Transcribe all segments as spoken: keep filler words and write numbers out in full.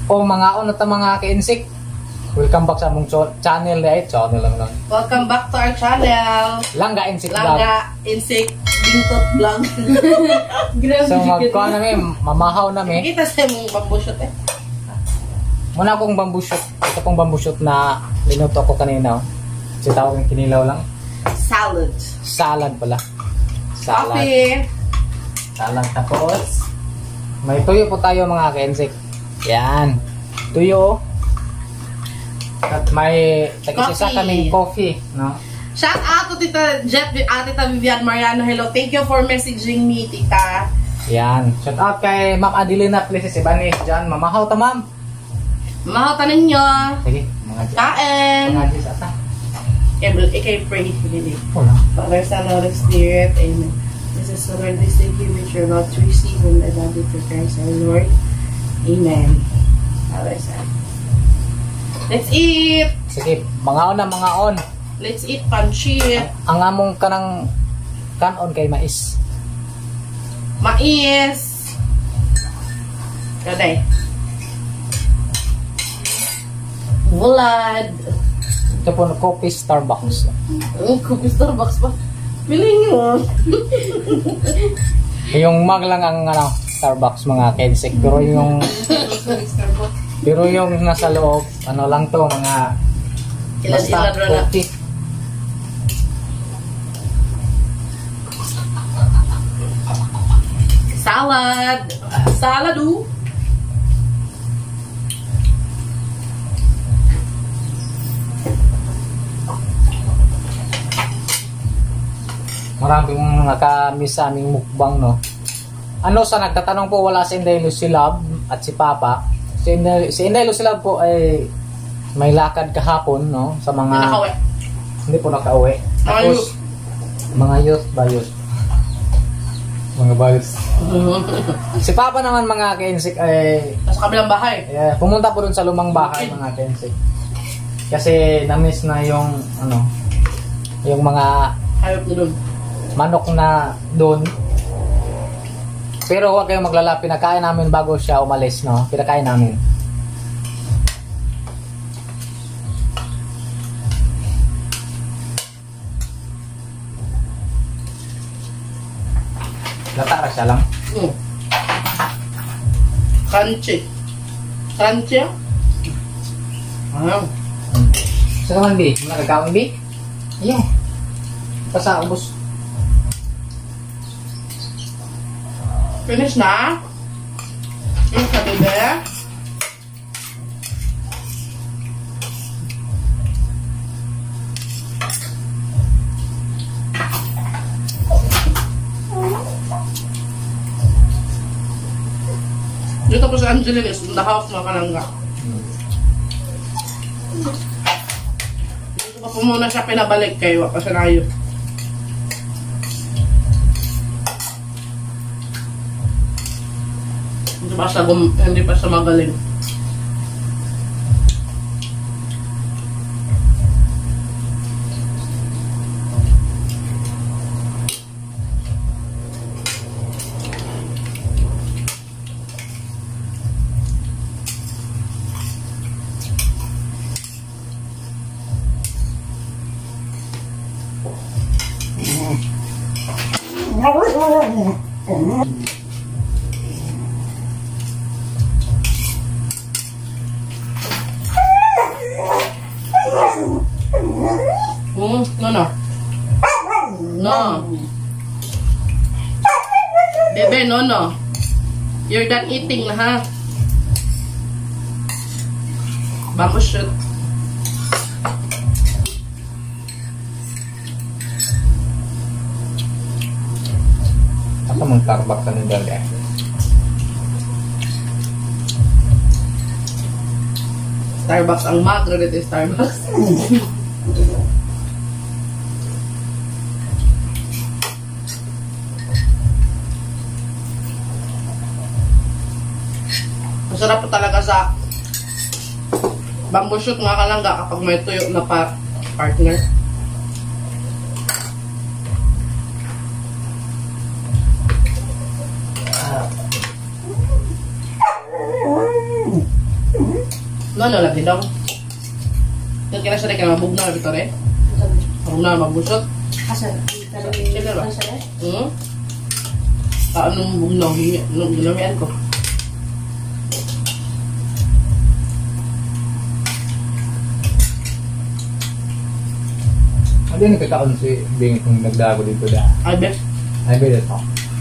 O mga on at mga ka-insik. Welcome back sa among channel eh. Channel lang lang. Welcome back to our channel. Langga Insik Vlog. Langga Insik Bintot Vlog. So magkuha namin, mamahaw namin. Kita sa mong bamboo shoot eh. Muna akong bamboo shoot. Ito pong bamboo shoot na linuto ko kanina. Si tawag yung kinilaw lang. Salad. Salad pala. Salad. Coffee. Salad tapos. May tuyo po tayo mga ka-insik. Yan. Tuyo. At may tag-isa kaming coffee, no? Shout out to Tita Jet at Tita Vivian Mariano. Hello. Thank you for messaging me, Tita. Yan. Shout out kay Ma'am Adelina Please Ibanez dyan. Mamahaw ta, Ma'am. Mamahaw ta ninyo. Sige. Mga kain. Mga Diyos ata. Ikay pray. Wala. Father, Son, Holy Spirit. Amen. This is the Lord. This day give which you're about to receive and I love you for Christ our Lord. Amen. Father, Son. Let's eat! Sige, mga on na mga on. Let's eat pancit. Ang among kanang kanon kay mais. Mais. Kaday. Vlad. Ito po na coffee Starbucks. Ang coffee Starbucks pa. Piling mo. Yung mag lang ang ano, Starbucks mga kensik. Pero yung Starbucks. pero yung nasa loob, ano lang to, mga basta coffee. Salad. Salad o. Maraming nakamiss sa aming mukbang, no? Ano sa nagtatanong po, wala si Inday Lucilab at si Papa. Si Inday, si Inday Lucilab po ay may lakad kahapon, no? Sa mga... Nakauwi. Hindi po nakauwi. Tapos, mga youth ba youth? Mga bayos. Si Papa naman mga kensik ay... Nasa kabilang bahay. Yeah, pumunta po dun sa lumang bahay mga kensik. Kasi na-miss na yung, ano, yung mga... Hayop na dun. Manok na doon. Pero huwag kayong maglala, pinakain namin bago siya umalis, no? Pinakain namin. Latara siya lang. Mm. Crunchy. Crunchy? Ah. Sa naman, B? Nakagawin, B? Ayun. Pasa, ubos. Finish na? Finish na, bebe? Dito po sa Angeles, in the house mga kalangga. Dito pa po muna siya pinabalik kayo kasi nayo. Hindi pa siya, gum hindi pa siya magaling. Hmm, no, no. No. Bebe, no, no. You're done eating na, ha? Bamboo shoot. Asa mong tarbak ka nila eh? Starbucks ang magro dito, Starbucks. Masarap po talaga sa bamboo shoot mga kalangga kapag may tuyo na pa partner. No, no, lagi daw. Yung kina sa kaya mabug na bito rin. Mabug na mabusot. Asa? Sila ba? Hmm? Ah, anong mabug na? Anong ginamian ko? Ano yung nagkakaon si Bing kung nagdago dito da? Ay, bet. Ay, bet ito.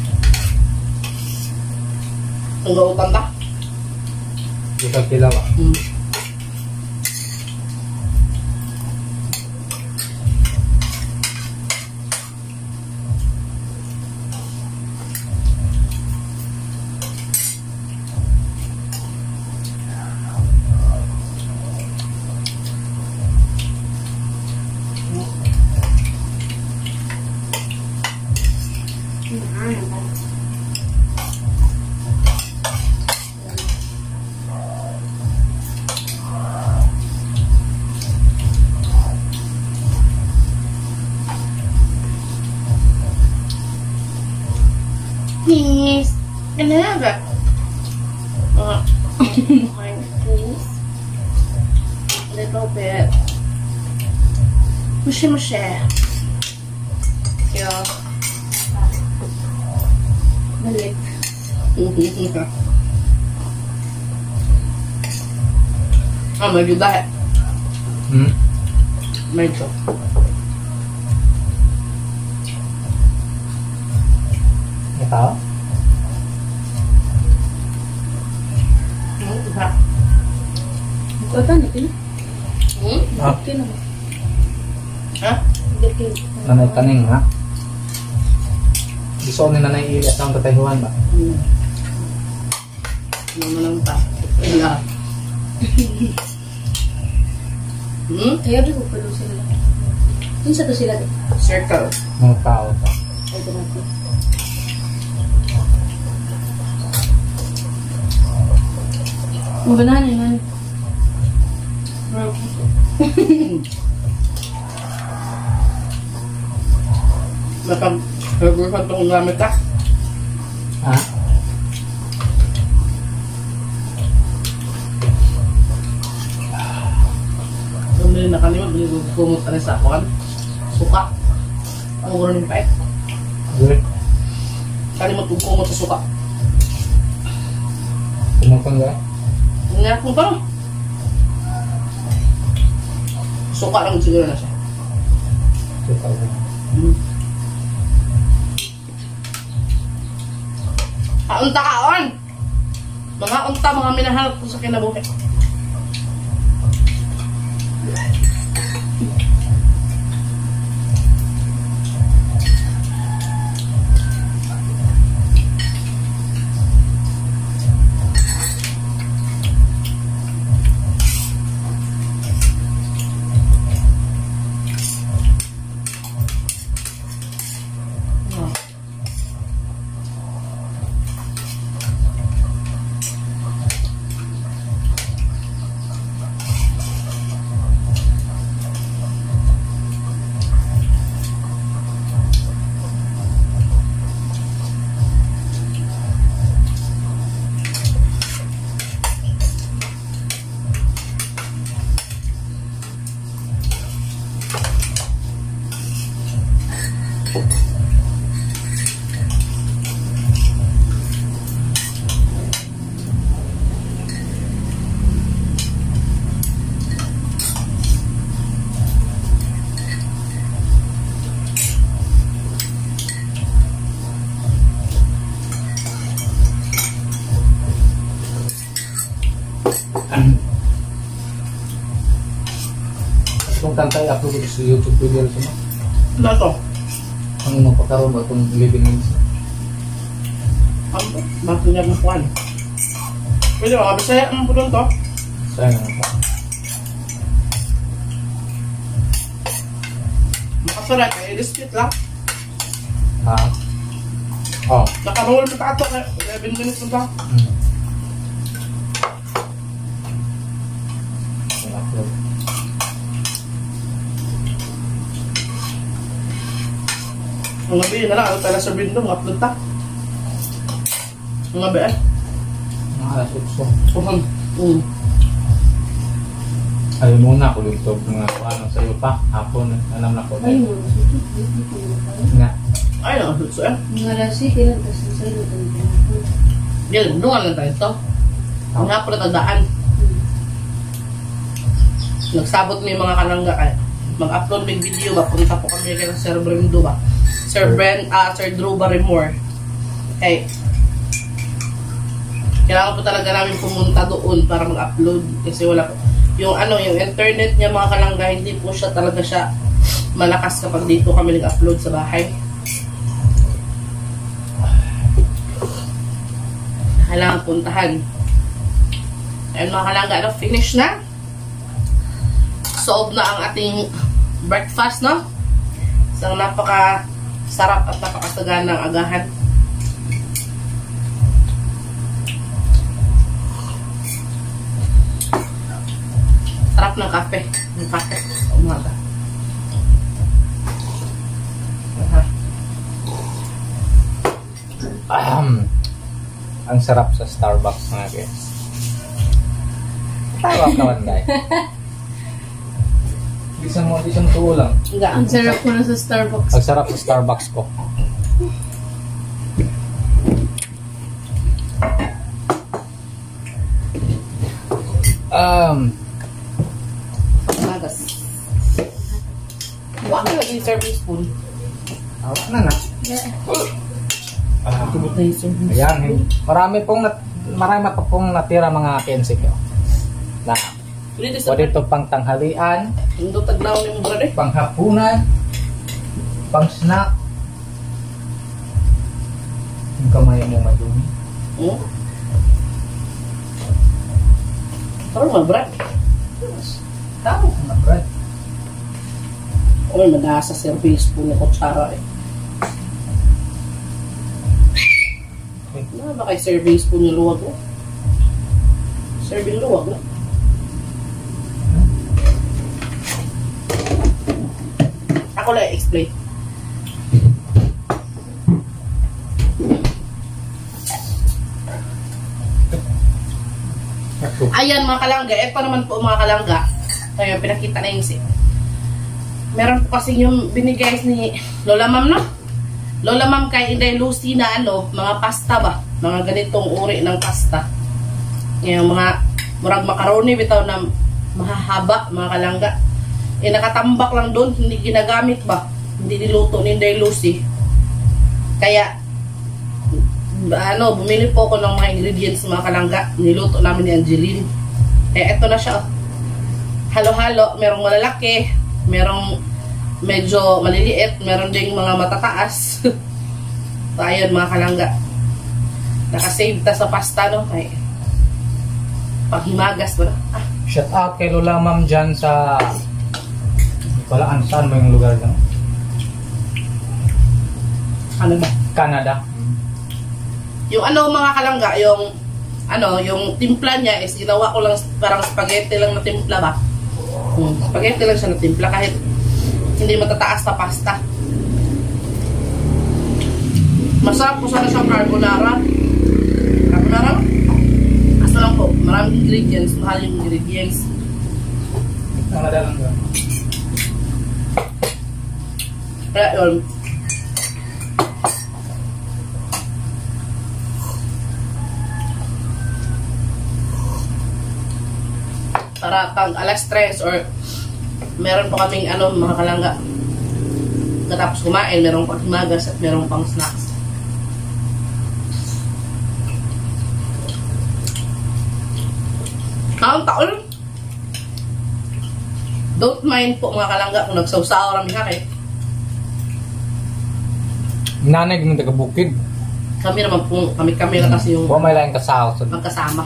Ang gautan ta? Ikaw kilaw ah. Hmm. Please. Can I have it? Uh, please. A little bit. Mushy mushy. Yeah. Balik. Ah, medyo dahil. Hmm? Medyo. Ikaw? Hmm, diba? Ikutan ito. Hmm? Ah, Kino. Ha? Dito. nanay kaning ha? Gusto ni nanay Ilyas ang tatayhuan ba? Hmm. Ano lang pa? Wala. Hmm? Kaya di ko pala sila. Yung sa to sila. Circle. Mga tao pa. Ay, ganito. Ang ganahan yun, man. Napag nagurkan itong gamit ka. Ha? Kung nila nakalimot, kumot ka rin sa akuan. Suka. Ang guro ng paik. Good. Kalimot kung kumot sa suka. Kumukang ga? Nangyari kong parang. Suka lang siguro na siya. Suka ga. Hmm. Kaunta kaon! Mga unta, mga minahanap ko sa kinabuhi. Kung kanta i-upload ko sa YouTube video sa mo. Ano to? Ang imong pagkaroon ba itong living rooms? Ano to? Bakit niya ng kuwan? Pwede ba? Bisaya ang pudon to? Sayang naman pa. Makasulat eh. I-dispute lang. Ha? Oh. Nakaroll pa ito. eleven minutes na ba? Hmm. I-upload. Ang gabi na lang. Ano tayo sa window? Upload ta. Ang gabi eh. Mga alas otso. Tuhan. Mm. Ayun muna ako dito mga ano sa iyo pa hapon anam na ko. Ay, mo. Dito ko na. Nga. Ay, nakasutso eh. Mga lasi, kailan kasi sa iyo tayo. Yan, dungan lang tayo ito. Ang nga pala tagdaan. Nagsabot mo yung mga kalangga kaya mag-upload ng video ba, punta po kami kay Sir Brendo ba, Sir Bren, ah, Sir Drew Barrymore. Okay, kailangan po talaga namin pumunta doon para mag-upload kasi wala po yung ano, yung internet niya mga kalangga, hindi po siya talaga siya malakas kapag dito kami nag-upload sa bahay. Kailangan puntahan. Ayun mga kalangga, ano, finish na. Solve na ang ating breakfast, no? Isang napaka sarap at napakasaganang agahan. Sarap ng kape. Ng kape sa umaga. Ahem. Ang sarap sa Starbucks nga guys. Tawa ka man guys. Isang mo, isang tuo lang. Ang sarap ko na sa Starbucks. Ang sarap sa Starbucks ko. Um, Magas. Huwag ka lagi yung serving spoon. awa na na. Ah, Tubot na yung serving spoon. ayan, marami pong nat marami pa pong natira mga kensik ko. Na, Dito sa pwede ito pang tanghalian, Hindi taglaw ni mo brother. pang hapunan, pang snack. Yung kamay mo madumi. Hmm? Parang mga brad. Tama ka na, Brad. O may madasa serving spoon na kutsara eh. Ano ba kay serving spoon yung luwag mo? Serving luwag no? Ako lang explain. Ayan mga kalangga, ito naman po mga kalangga. Tayo pinakita na yung si. Meron po kasi yung binigay ni Lola Ma'am, no? Lola Ma'am kay Inday Lucy na ano, mga pasta ba? Mga ganitong uri ng pasta. Yung mga murag macaroni bitaw na mahahaba mga kalangga. Eh nakatambak lang doon, hindi ginagamit ba? Hindi niluto ni Inday Lucy. Kaya ano, bumili po ako ng mga ingredients mga kalangga. Niluto namin ni Angeline. Eh, eto na siya. Oh. Halo-halo. Merong malalaki. Merong medyo maliliit. Meron ding mga matataas. So, ayun mga kalangga. Nakasave ta sa pasta, no? Ay, panghimagas ba? Ah, Shout out kay Lola Ma'am dyan sa walaan, saan mo yung lugar dyan? ano ba? Canada. Yung ano mga kalangga, yung ano, yung timpla niya is ginawa ko lang parang spaghetti lang na timpla ba? Hmm, spaghetti lang siya na timpla kahit hindi matataas na pasta. Masarap po sana siyang carbonara. Carbonara? Asa lang po, maraming ingredients, mahal yung ingredients. Canada lang ba? Kaya yun. Para pang alas tres or meron pa kaming ano mga kalangga katapos kumain, merong pang himagas at merong pang snacks. Kaong taon don't mind po mga kalangga kung nagsawsaw rami ha kay Nanay ng taga-bukid. kami naman po kami kami na kasi yung Huwag may lang kasahot. magkasama.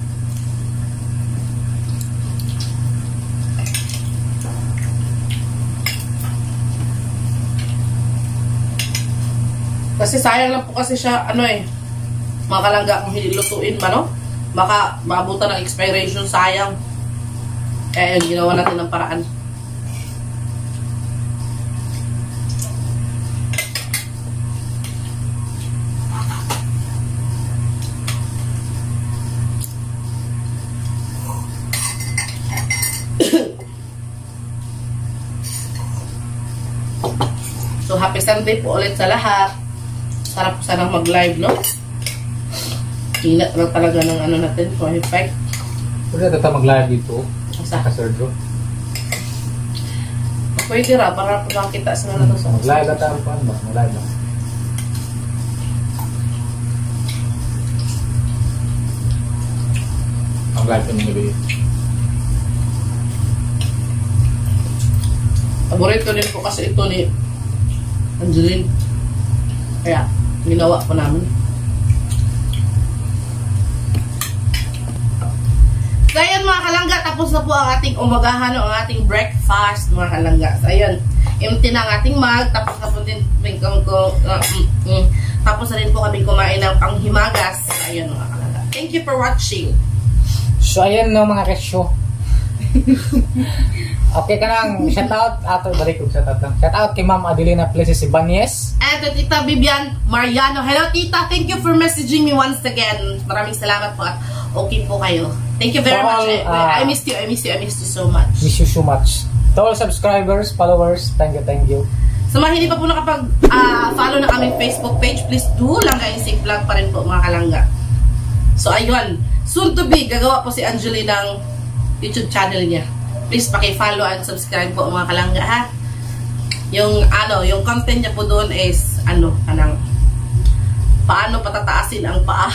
Kasi sayang lang po kasi siya, ano eh, mga kalangga kung hindi lutuin man, no? Baka maabutan ng expiration, sayang. Kaya yun, ginawa natin ng paraan. Sunday po ulit sa lahat. Sarap sanang mag-live, no? Inat lang talaga ng ano natin, Wi-Fi. Pwede na tayo mag-live dito. Asa? Sa Sir Drew. Pwede ra, para makita sa mga nato sa Mag-live na tayo pa. Mag-live na. Mag-live ka mga gabi. Paborito din po kasi ito ni Angeline. Kaya, ginawa po namin. So, ayun mga kalangga, tapos na po ang ating umagahan o ang ating breakfast, mga kalangga. So, ayun, empty na ang ating mug, tapos na po din, kung, kung, uh, mm, mm, tapos na rin po kami kumain ng panghimagas. So, ayun mga kalangga. Thank you for watching. So, ayan no mga kesyo. Okay ka nang shout out ato balik kong shout out lang. Shout out kay Ma'am Adelina Places Ibanez. And to Tita Vivian Mariano. Hello Tita, thank you for messaging me once again. Maraming salamat po at okay po kayo. Thank you very So, much. I, uh, I missed you, I missed you, I missed you so much. Miss you so much. To all subscribers, followers, thank you, thank you. Sa mga hindi pa po nakapag-follow uh, na aming Facebook page, please do Langga Insing Vlog pa rin po mga kalangga. So ayun, soon to be, gagawa po si Angeline ng YouTube channel niya. Please paki-follow and subscribe po mga kalangga ha. Yung ano, yung content niya po doon is ano, kanang paano patataasin ang paa.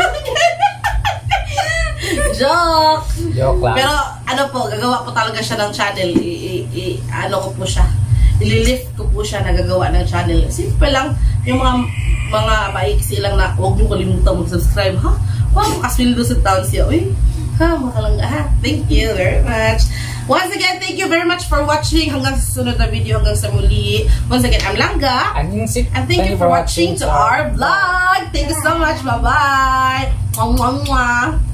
Joke! Joke lang. Pero ano po, gagawa po talaga siya ng channel. I, i, i, ano ko po siya. Ililift ko po siya na gagawa ng channel. Simple lang. Yung mga mga maiksi lang na huwag niyo kalimutan mag-subscribe. Ha? Wow, kaswildo sa town siya. Uy, ha, makalangga ha. Thank you very much. Once again, thank you very much for watching. Hanggang sa sunod na video, hanggang sa muli. Once again, I'm Langga. And Insik, And thank, thank you for watching to our vlog. Thank you so much. Bye-bye. Mwah, mwah, mwah.